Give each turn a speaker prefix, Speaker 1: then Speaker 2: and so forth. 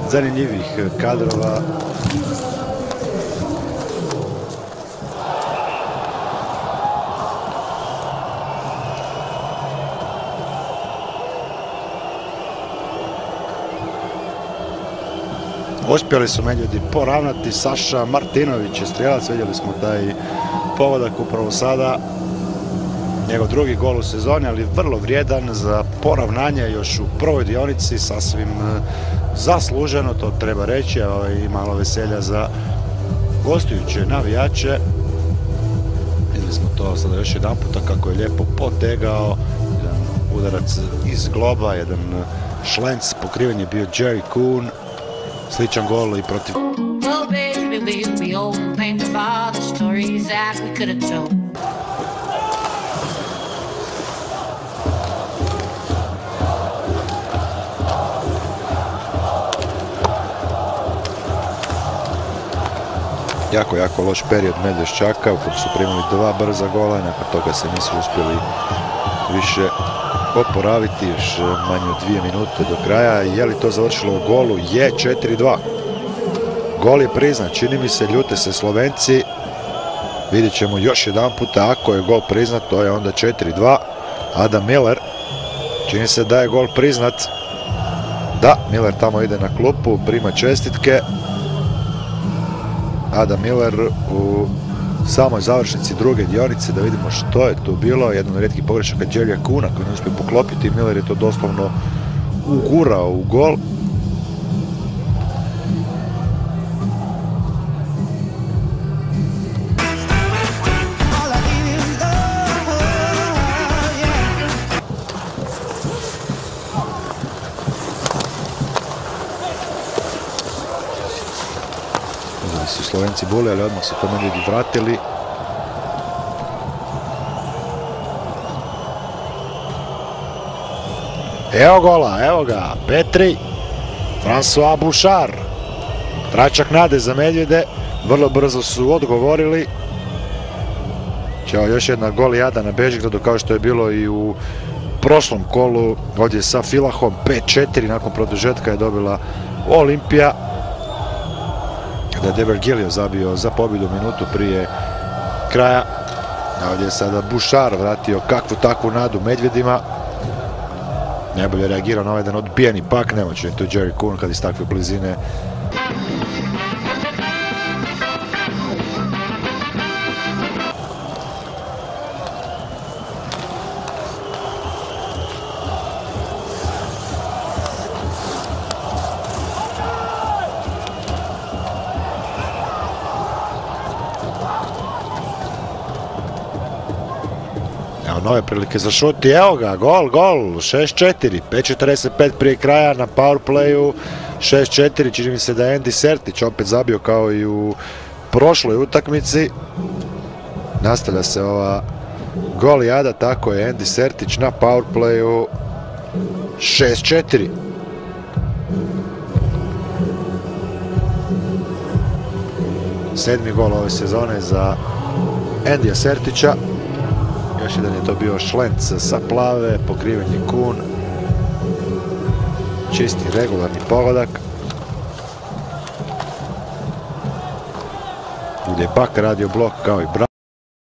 Speaker 1: zanimljivih kadrova. Uspjeli su Medvjedi poravnati. Saša Martinović je strijelac, vidjeli smo taj pogodak upravo sada. Njegov drugi gol u sezoni, ali vrlo vrijedan za poravnanje još u prvoj dionici, sasvim zasluženo, to treba reći, i malo veselja za gostujuće navijače. Vidjeli smo to sada još jedan puta kako je lijepo potegao, jedan udarac iz globa, jedan šlenc, pokriven je bio Jerry Coon, sličan gol i protiv... Jako loš period Medveščaka u kojem su primili 2 brza gola, nakon toga se nisu uspjeli više oporaviti, još manje od 2 minute do kraja. Je li to završilo u golu? Je, 4-2. Gol je priznat, čini mi se, ljute se Slovenci. Vidjet ćemo još jedan puta, ako je gol priznat, to je onda 4-2. Adam Miller, čini se da je gol priznat. Da, Miller tamo ide na klupu, prima čestitke. Adam Miller u samoj završnici druge dionice, da vidimo što je tu bilo. Jedan od rijetkih pogrešaka Jerrya Coona koji ne uspije poklopiti. Miller je to doslovno ugurao u gol. Su Slovenci boli, ali odmah su to Medvjedi vratili. Evo gola, evo ga, Petri, François Bouchard. Tračak nade za Medvjede, vrlo brzo su odgovorili. Ćao, još jedna golijada na Bežigradu, kao što je bilo i u prošlom kolu. Ovdje sa Filahom 5-4, nakon produžetka je dobila Olimpija. Da je Devergilio zabio za pobjedu minutu prije kraja. Ovdje je sada Bouchard vratio kakvu takvu nadu Medvjedima. Najbolje reagirao na ovaj jedan odbijeni pak, nemoćan je tu Jerry Coon kad iz takve blizine. Nove prilike za šut i evo ga, gol, 6-4, 5:45 prije kraja na powerplayu, 6-4, čini mi se da je Andy Sertić opet zabio kao i u prošloj utakmici. Nastavlja se ova golijada, tako je Andy Sertić na powerplayu, 6-4. Sedmi gol ove sezone za Andyja Sertića. Još jedan je to bio šlenc sa plave, pokriven je Coon. Čisti, regularni pogodak. Gdje je Bak radio blok kao i Brown.